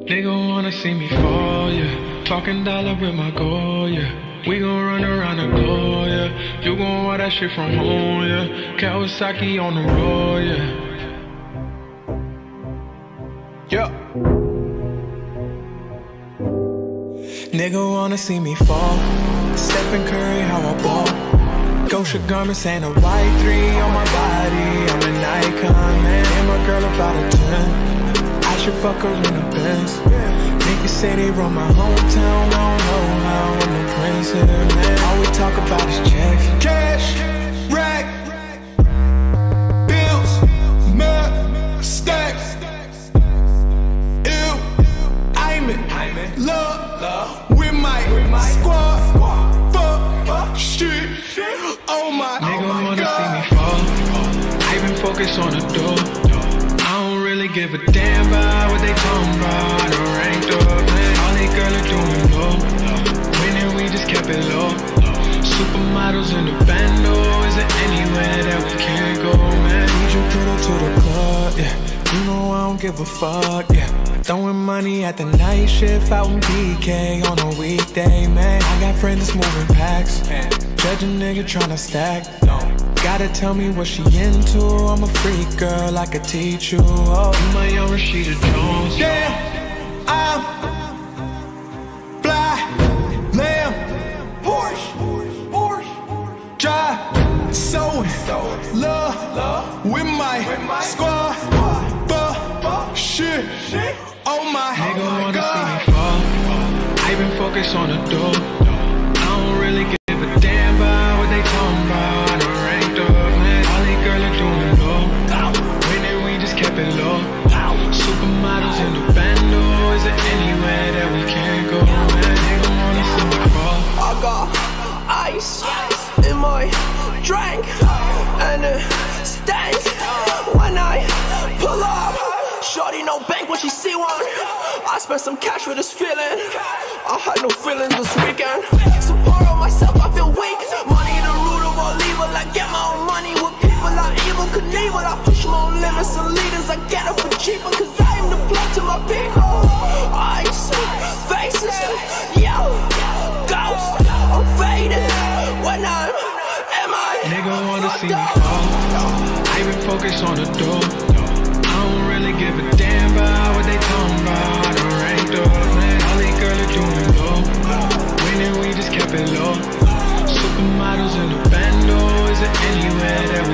Nigga wanna see me fall, yeah. Talking dollar with my goal, yeah. We gon' run around the globe, yeah. You gon' want that shit from home, yeah. Kawasaki on the road, yeah. Yeah. Nigga wanna see me fall. Stephen Curry, how I ball. Gosha garments and a white 3 on my body. I'm an icon, man. And my girl about a 10. I should fuck her in a Benz. Niggas say they run my hometown. I don't know how I'm the prince here, man. All we talk about is checks. Cash, rack, bills, mad, stacks. Ew, I'm in love with my squad. Fuck, shit, oh my god. Nigga wanna see me fall. I been focused on the door. I don't really give a damn about what they talking about. I done ranked up, man. All they girls are doing low. Winning, we just kept it low. Supermodels in the bando. Is there anywhere that we can't go, man? Need you put up to the club, yeah. You know I don't give a fuck, yeah. Throwing money at the night shift out in BK on a weekday, man. I got friends that's moving packs. Judge a nigga tryna stack. Gotta tell me what she into. I'm a freak girl, I could teach you. Oh, you my young Rashida Jones. Yeah, I'm fly, lamb, Porsche, drive, so love with my squad. Fuck, shit, oh my god. Nigga wanna see me fall. I been focused on the door. I don't really give a damn about what they talking about. I done ranked up, man. All these girls are doing low. Winning, we just kept it low. Supermodels in the bando. Is there anywhere that we can't go, man? Nigga wanna see me fall. I got ice in my drink, and it stinks when I pull up. Shorty no bank when she see one. I spent some cash for this feeling. I had no feelings this weekend. Support on myself, I feel weak. Money the root of all evil. I get my own money with people I evil Knievel. I push my own limits and leaders. I get it for cheaper, cause I am the blood to my people. Ice, faces, yo, ghost. I'm faded when I'm MI. Nigga wanna see me fall. I been focused on the door. Give a damn about what they talking about. I done ranked up, man. All these girls are doing low. Winning, we just kept it low. Supermodels in the bando. Is there anywhere that